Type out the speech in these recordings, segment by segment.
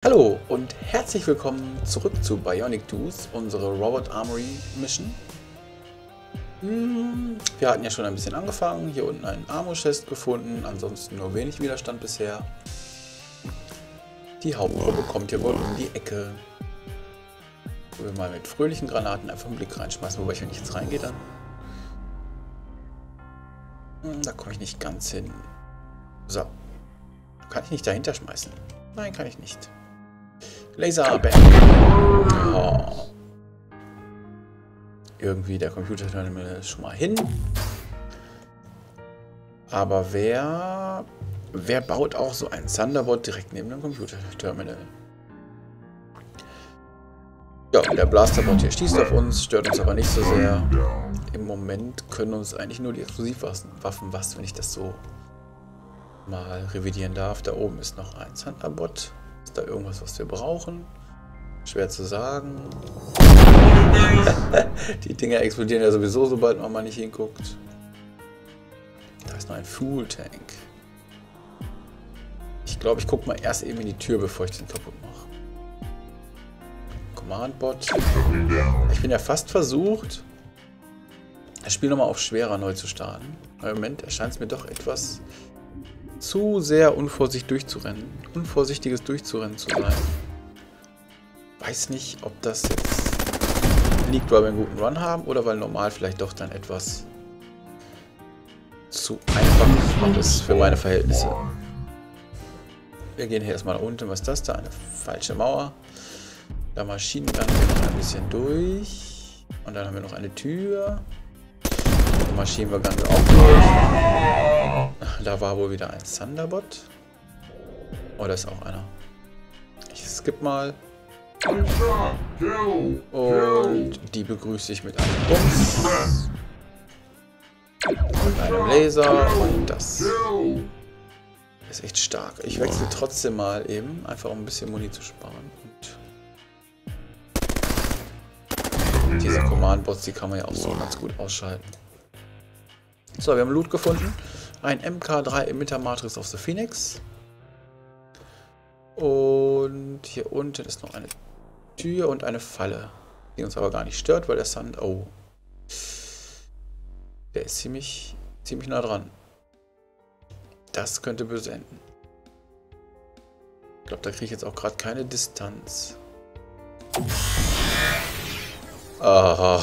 Hallo und herzlich willkommen zurück zu Bionic Tools, unsere Robot Armory Mission. Wir hatten ja schon ein bisschen angefangen, hier unten einen Armor-Chest gefunden, ansonsten nur wenig Widerstand bisher. Die Hauptgruppe kommt hier wohl um die Ecke, wo wir mal mit fröhlichen Granaten einfach einen Blick reinschmeißen, wobei ich, wenn ich jetzt reingehe, dann... Da komme ich nicht ganz hin. So. Kann ich nicht dahinter schmeißen? Nein, kann ich nicht. Laserband. Oh. Irgendwie der Computerterminal ist schon mal hin. Aber wer baut auch so ein Thunderbolt direkt neben dem Computerterminal? Ja, der Blasterbot hier schießt auf uns, stört uns aber nicht so sehr. Im Moment können uns eigentlich nur die Explosivwaffen was, wenn ich das so mal revidieren darf. Da oben ist noch ein Thunderbot. Ist da irgendwas, was wir brauchen? Schwer zu sagen. Die Dinger explodieren ja sowieso, sobald man mal nicht hinguckt. Da ist noch ein Fuel Tank. Ich glaube, ich gucke mal erst eben in die Tür, bevor ich den kaputt mache. Command-Bot. Ich bin ja fast versucht, das Spiel nochmal auf schwerer neu zu starten. Im Moment erscheint es mir doch etwas zu sehr unvorsichtiges Durchzurennen zu sein. Weiß nicht, ob das jetzt liegt, weil wir einen guten Run haben oder weil normal vielleicht doch dann etwas zu einfach ist für meine Verhältnisse. Wir gehen hier erstmal nach unten. Was ist das da? Eine falsche Mauer. Da Maschinengun noch ein bisschen durch. Und dann haben wir noch eine Tür. Da Maschinengun wir auch durch. Da war wohl wieder ein Thunderbot. Oh, da ist auch einer. Ich skippe mal. Und die begrüße ich mit einem Bums. Und einem Laser. Und das ist echt stark. Ich wechsle trotzdem mal eben, einfach um ein bisschen Muni zu sparen. Und diese Command-Bots, die kann man ja auch so ganz gut ausschalten. So, wir haben Loot gefunden. Ein MK3 Emitter Matrix of the Phoenix. Und hier unten ist noch eine Tür und eine Falle, die uns aber gar nicht stört, weil der Sand... Oh. Der ist ziemlich nah dran. Das könnte böse enden. Ich glaube, da kriege ich jetzt auch gerade keine Distanz. Oh.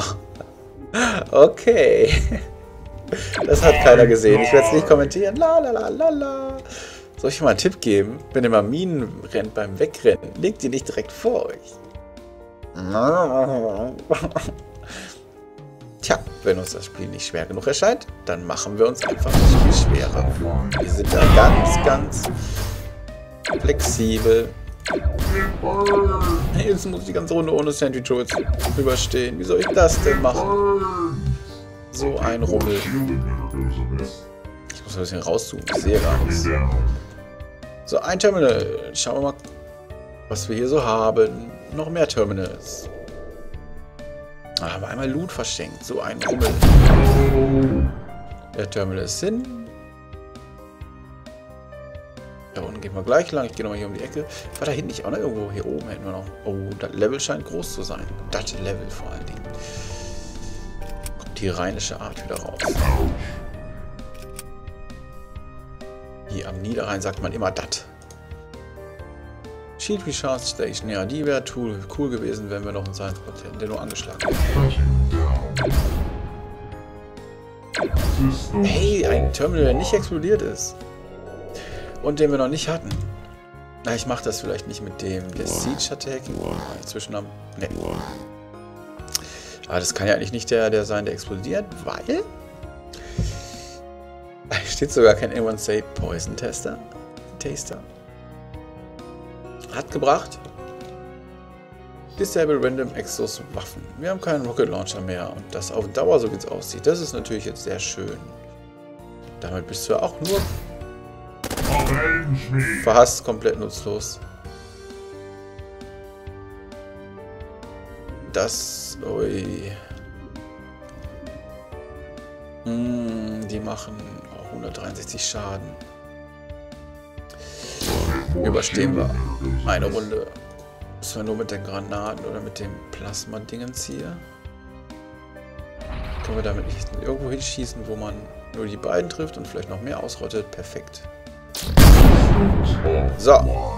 Okay. Das hat keiner gesehen. Ich werde es nicht kommentieren. La la la la la. Soll ich mal einen Tipp geben? Wenn ihr mal Minen rennt beim Wegrennen, legt die nicht direkt vor euch. Tja, wenn uns das Spiel nicht schwer genug erscheint, dann machen wir uns einfach das Spiel schwerer. Wir sind da ganz flexibel. Jetzt muss ich die ganze Runde ohne Sentry Turrets überstehen. Wie soll ich das denn machen? So ein Rummel. Ich muss ein bisschen rauszoomen. Ich sehe gar nichts. So, ein Terminal. Schauen wir mal, was wir hier so haben. Noch mehr Terminals. Da haben wir einmal Loot verschenkt. So ein Rummel. Der Terminal ist hin. Da unten gehen wir gleich lang. Ich gehe nochmal hier um die Ecke. War da hinten nicht auch noch irgendwo? Hier oben hätten wir noch. Oh, das Level scheint groß zu sein. Das Level vor allen Dingen. Kommt die rheinische Art wieder raus. Hier am Niederrhein sagt man immer dat. Shield Recharge Station. Ja, die wäre cool gewesen, wenn wir noch einen Science-Bot hätten, der nur angeschlagen wird. Hey, ein Terminal, der nicht explodiert ist. Und den wir noch nicht hatten. Na, ich mache das vielleicht nicht mit dem, der Siege Attacking. Inzwischen haben... Ne. Aber das kann ja eigentlich nicht der sein, der explodiert, weil... Da steht sogar kein Anyone Say Poison Taster. Hat gebracht. Disable Random Exos Waffen. Wir haben keinen Rocket Launcher mehr. Und das auf Dauer, so wie es aussieht, das ist natürlich jetzt sehr schön. Damit bist du ja auch nur verhasst, komplett nutzlos. Das... Ui. Die machen auch 163 Schaden. Überstehen wir eine Runde. Müssen wir nur mit den Granaten oder mit dem Plasma-Dingens hier. Können wir damit nicht irgendwo hinschießen, wo man nur die beiden trifft und vielleicht noch mehr ausrottet? Perfekt. So.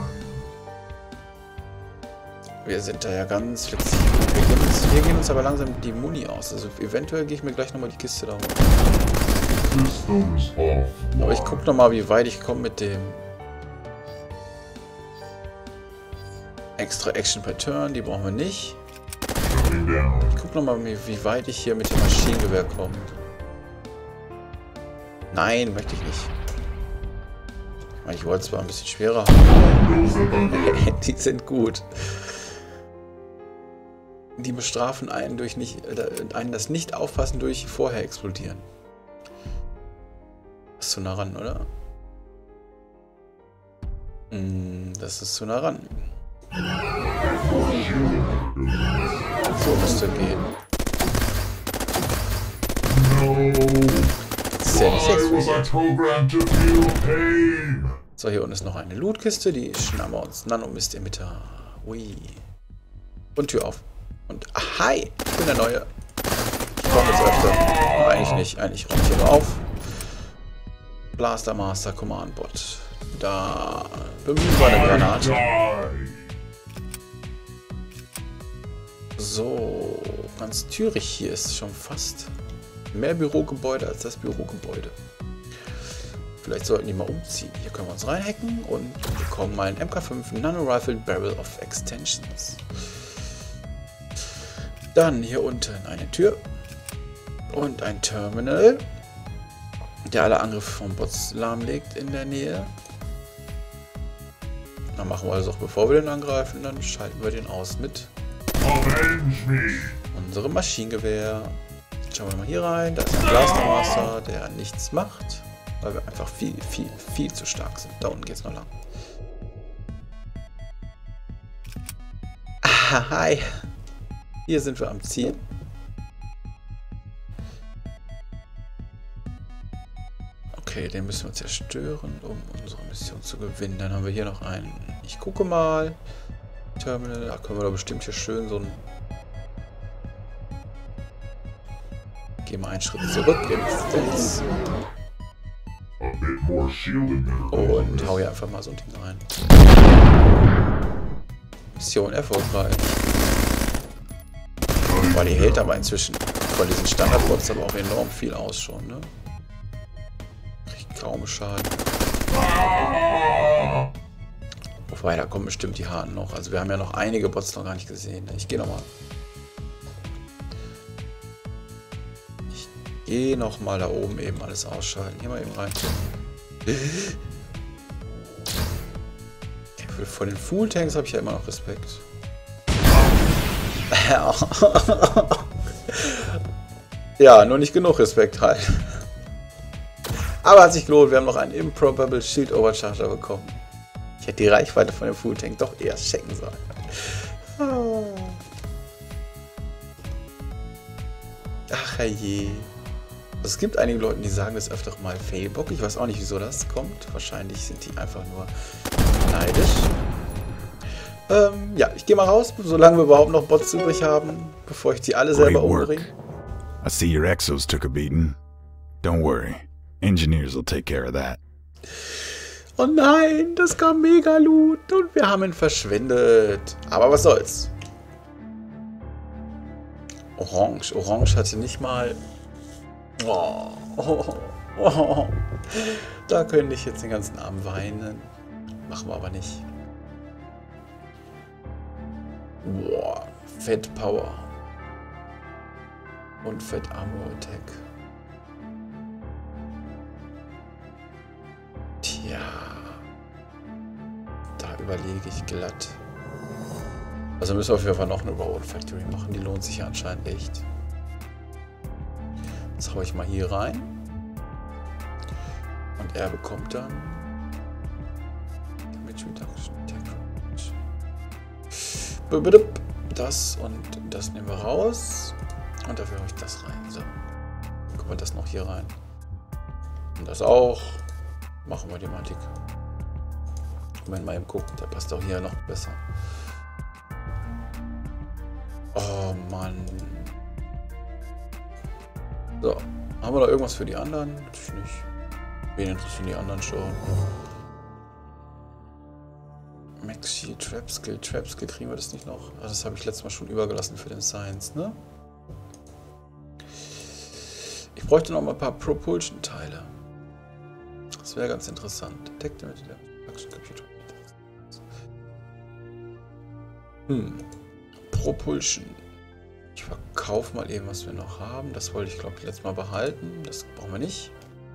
Wir sind da ja ganz flexibel. Wir gehen uns aber langsam die Muni aus. Also eventuell gehe ich mir gleich nochmal die Kiste da hoch. Aber ich gucke nochmal, wie weit ich komme mit dem extra Action per Turn. Die brauchen wir nicht. Ich gucke nochmal, wie weit ich hier mit dem Maschinengewehr komme. Nein, möchte ich nicht. Ich wollte es zwar ein bisschen schwerer haben. Die sind gut. Die bestrafen einen durch das Nicht-Aufpassen durch vorher explodieren. Das ist zu nah ran, oder? Das ist zu nah ran. So müsste gehen. Das ist ja nicht explodiert. So, hier unten ist noch eine Lootkiste. Die schnappen wir uns. Nanomist-Emitter. Ui. Und Tür auf. Und hi! Ich bin der Neue. Ich komme jetzt öfter. Eigentlich nicht. Eigentlich räume ich hier nur auf. Blaster Master Command Bot. Da bemühen wir eine Granate. So, ganz Zürich hier ist schon fast mehr Bürogebäude als das Bürogebäude. Vielleicht sollten die mal umziehen. Hier können wir uns reinhacken und bekommen mal einen MK5 Nano Rifle Barrel of Extensions. Dann hier unten eine Tür und ein Terminal, der alle Angriffe von Bots lahmlegt in der Nähe. Dann machen wir das auch, bevor wir den angreifen, dann schalten wir den aus mit unserem Maschinengewehr. Schauen wir mal hier rein, da ist ein Blaster Master, der nichts macht, weil wir einfach viel zu stark sind. Da unten geht es noch lang. Ah, hi! Hier sind wir am Ziel. Okay, den müssen wir zerstören, um unsere Mission zu gewinnen. Dann haben wir hier noch einen. Ich gucke mal. Terminal. Da können wir doch bestimmt hier schön so ein. Gehen wir einen Schritt zurück ins und hau hier einfach mal so ein Ding rein. Mission erfolgreich. Boah, die hält aber inzwischen von diesen Standardbots aber auch enorm viel aus schon, ne? Kriegt kaum Schaden. Wobei, da kommen bestimmt die harten noch. Also wir haben ja noch einige Bots noch gar nicht gesehen. Ich gehe nochmal. Ich gehe nochmal da oben eben alles ausschalten. Hier mal eben rein. Vor den Full Tanks habe ich ja immer noch Respekt. Ja, nur nicht genug Respekt halt. Aber hat sich gelohnt, wir haben noch einen Improbable Shield Overcharger bekommen. Ich hätte die Reichweite von dem Full Tank doch erst checken sollen. Ach je. Es gibt einige Leute, die sagen das öfter mal Failbock. Ich weiß auch nicht, wieso das kommt. Wahrscheinlich sind die einfach nur neidisch. Ja, ich gehe mal raus, solange wir überhaupt noch Bots übrig haben, bevor ich die alle selber umbringe. I see your exos took a beating. Don't worry. Engineers will take care of that. Oh nein, das kam mega Loot und wir haben ihn verschwendet. Aber was soll's. Orange. Orange hatte nicht mal... Oh. Da könnte ich jetzt den ganzen Abend weinen. Machen wir aber nicht. Boah, Fett Power. Und Fett Armor Attack. Tja. Da überlege ich glatt. Also müssen wir auf jeden Fall noch eine Road Factory machen. Die lohnt sich ja anscheinend echt. Jetzt haue ich mal hier rein. Und er bekommt dann Damage Reduction, das und das nehmen wir raus. Und dafür haue ich das rein. So. Dann kommt das noch hier rein. Und das auch. Machen wir die Matik. Moment mal eben gucken, der passt auch hier noch besser. Oh Mann. So, haben wir noch irgendwas für die anderen? Natürlich nicht. Wen interessieren die anderen schon? Max Shield, Trap Skill, kriegen wir das nicht noch? Ah, das habe ich letztes Mal schon übergelassen für den Science, ne? Ich bräuchte noch mal ein paar Propulsion-Teile. Das wäre ganz interessant. Detecte mit der Action Computer. Propulsion. Ich verkaufe mal eben, was wir noch haben. Das wollte ich, glaube ich, letztes Mal behalten. Das brauchen wir nicht.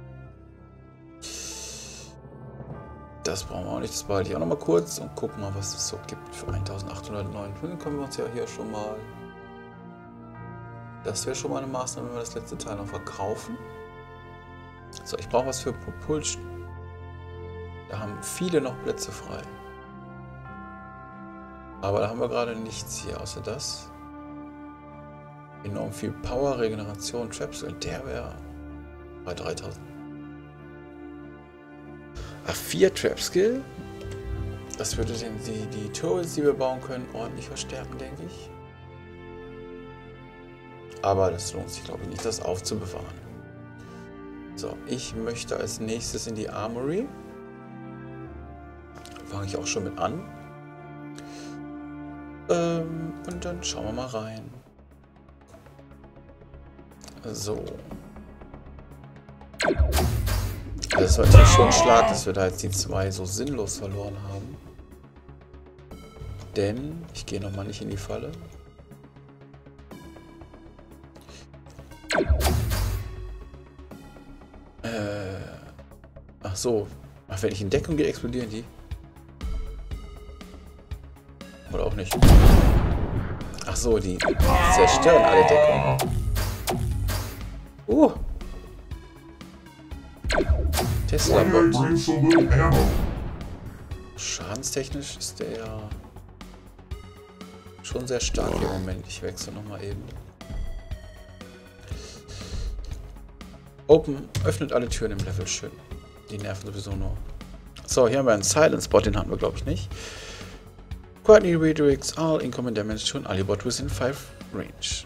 Das brauchen wir auch nicht. Das behalte ich auch noch mal kurz und gucken mal, was es so gibt. Für 1809 können wir uns ja hier schon mal... Das wäre schon mal eine Maßnahme, wenn wir das letzte Teil noch verkaufen. So, ich brauche was für Propulsion. Da haben viele noch Plätze frei. Aber da haben wir gerade nichts hier, außer das. Enorm viel Power, Regeneration, Traps. Und der wäre bei 3000. Ach, 4 Trap Skill. Das würde die Turrets, die wir bauen können, ordentlich verstärken, denke ich. Aber das lohnt sich, glaube ich, nicht, das aufzubewahren. So, ich möchte als nächstes in die Armory. Fange ich auch schon mit an. Und dann schauen wir mal rein. So. Das war natürlich schon ein Schlag, dass wir da jetzt die 2 so sinnlos verloren haben. Denn, ich gehe nochmal nicht in die Falle. Ach so. Ach, wenn ich in Deckung gehe, explodieren die? Oder auch nicht? Ach so, die zerstören alle Deckungen. Tesla-Bot. Schadenstechnisch ist der ja schon sehr stark im Moment. Ich wechsle nochmal eben. Open, öffnet alle Türen im Level, schön. Die nerven sowieso nur. So, hier haben wir einen Silence Bot, den hatten wir, glaube ich, nicht. Quietly redirects all incoming damage to an Alibot within 5 range.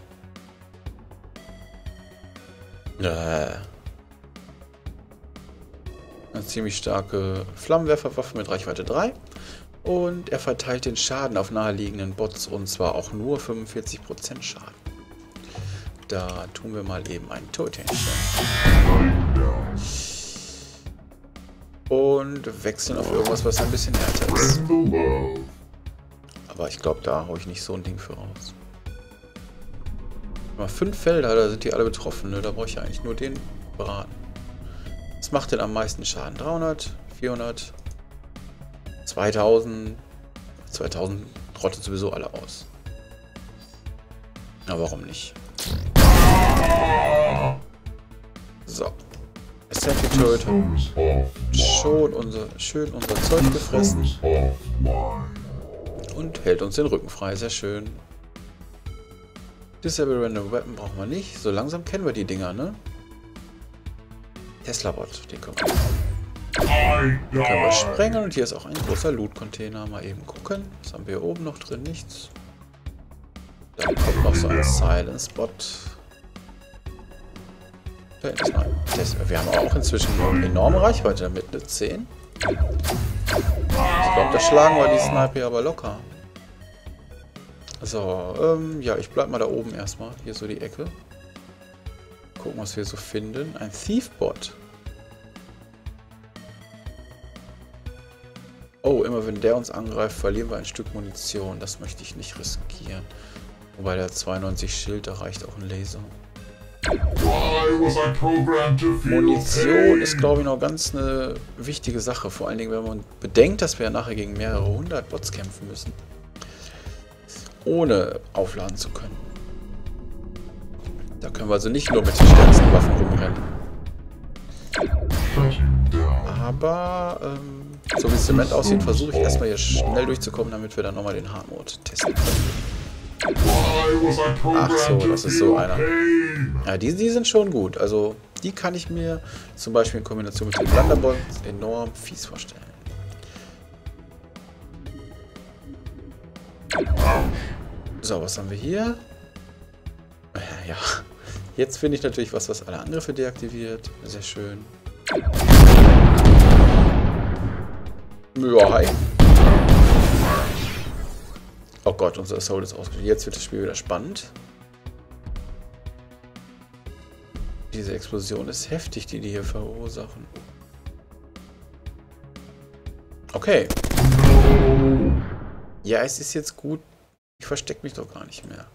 Eine ziemlich starke Flammenwerferwaffe mit Reichweite 3. Und er verteilt den Schaden auf naheliegenden Bots und zwar auch nur 45% Schaden. Da tun wir mal eben einen Turret hinstellen. Und wechseln auf irgendwas, was ein bisschen härter ist. Aber ich glaube, da haue ich nicht so ein Ding für raus. Mal 5 Felder, da sind die alle betroffen. Ne? Da brauche ich ja eigentlich nur den beraten. Was macht denn am meisten Schaden? 300, 400, 2000. 2000 trottet sowieso alle aus. Na, warum nicht? So. Sentry Turret hat schön unser Zeug gefressen. Und hält uns den Rücken frei. Sehr schön. Disable Random Weapon brauchen wir nicht. So langsam kennen wir die Dinger, ne? Tesla-Bot, den können wir sprengen. Und hier ist auch ein großer Loot-Container. Mal eben gucken. Was haben wir hier oben noch drin? Nichts. Dann kommt noch so ein Silence-Bot. Da hinten ist noch ein Tesla. Wir haben auch inzwischen eine enorme Reichweite damit, eine 10. Ich glaube, da schlagen wir die Sniper aber locker. So, ja, ich bleib mal da oben erstmal. Hier so die Ecke. Gucken, was wir so finden. Ein Thief-Bot. Oh, immer wenn der uns angreift, verlieren wir ein Stück Munition. Das möchte ich nicht riskieren. Wobei der 92 Schild, da reicht auch ein Laser. Munition ist, glaube ich, noch ganz eine wichtige Sache. Vor allen Dingen, wenn man bedenkt, dass wir ja nachher gegen mehrere 100 Bots kämpfen müssen. Ohne aufladen zu können. Da können wir also nicht nur mit den stärksten Waffen rumrennen. Aber, so wie es im Moment aussieht, versuche ich erstmal hier schnell durchzukommen, damit wir dann nochmal den Hard Mode testen können. Ach so, das ist so einer. Ja, die sind schon gut. Also, die kann ich mir zum Beispiel in Kombination mit den Blunderbolts enorm fies vorstellen. So, was haben wir hier? Ja. Jetzt finde ich natürlich was alle Angriffe deaktiviert. Sehr schön. Ja, hi. Oh Gott, unser Assault ist ausgeschaltet. Jetzt wird das Spiel wieder spannend. Diese Explosion ist heftig, die hier verursachen. Okay. Ja, es ist jetzt gut. Ich verstecke mich doch gar nicht mehr.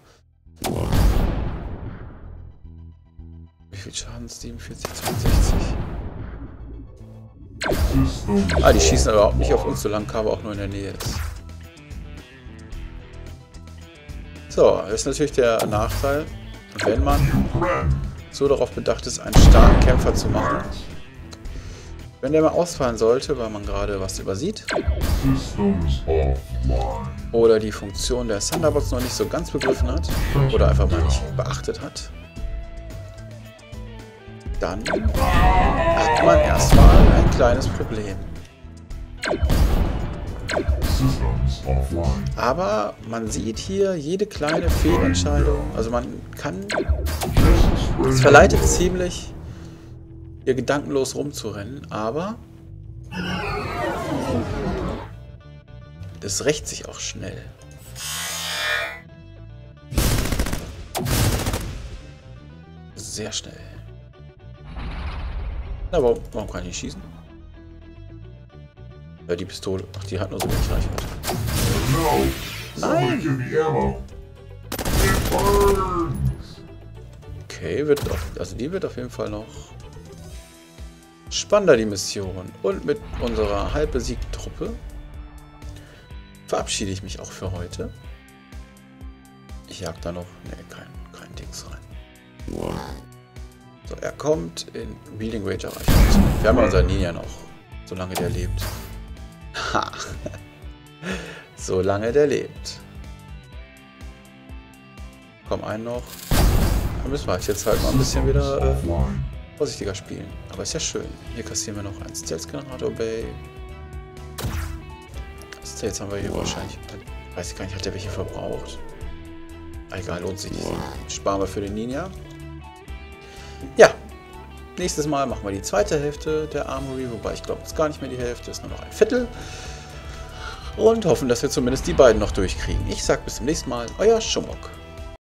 Wie viel Schaden? 47, 62. Ah, die schießen aber überhaupt nicht auf uns, solange Kava auch nur in der Nähe ist. So, das ist natürlich der Nachteil, wenn man so darauf bedacht ist, einen starken Kämpfer zu machen. Wenn der mal ausfallen sollte, weil man gerade was übersieht. Oder die Funktion der Thunderbots noch nicht so ganz begriffen hat. Oder einfach mal nicht beachtet hat. Dann hat man erstmal ein kleines Problem. Aber man sieht hier jede kleine Fehlentscheidung. Also man kann... Es verleitet ziemlich, hier gedankenlos rumzurennen, aber das rächt sich auch schnell. Sehr schnell. Na, warum kann ich nicht schießen? Ja, die Pistole. Ach, die hat nur so wenig Reichweite. Nein! Okay, die wird auf jeden Fall noch spannender, die Mission. Und mit unserer halb besiegten Truppe verabschiede ich mich auch für heute. Ich jag da noch... Ne, kein Dings rein. So, er kommt in Wheeling Range erreicht. Wir haben ja unseren Ninja noch, solange der lebt. Ha! Solange der lebt. Komm, einen noch. Dann müssen wir jetzt halt mal ein bisschen wieder vorsichtiger spielen. Aber ist ja schön. Hier kassieren wir noch einen Stealth-Generator Bay. Stealth haben wir hier wahrscheinlich. Weiß ich gar nicht, hat der welche verbraucht? Egal, lohnt sich nicht. Sparen wir für den Ninja. Ja. Nächstes Mal machen wir die zweite Hälfte der Armory, wobei ich glaube, es ist gar nicht mehr die Hälfte, ist nur noch ein Viertel. Und hoffen, dass wir zumindest die beiden noch durchkriegen. Ich sag bis zum nächsten Mal, euer Schumok.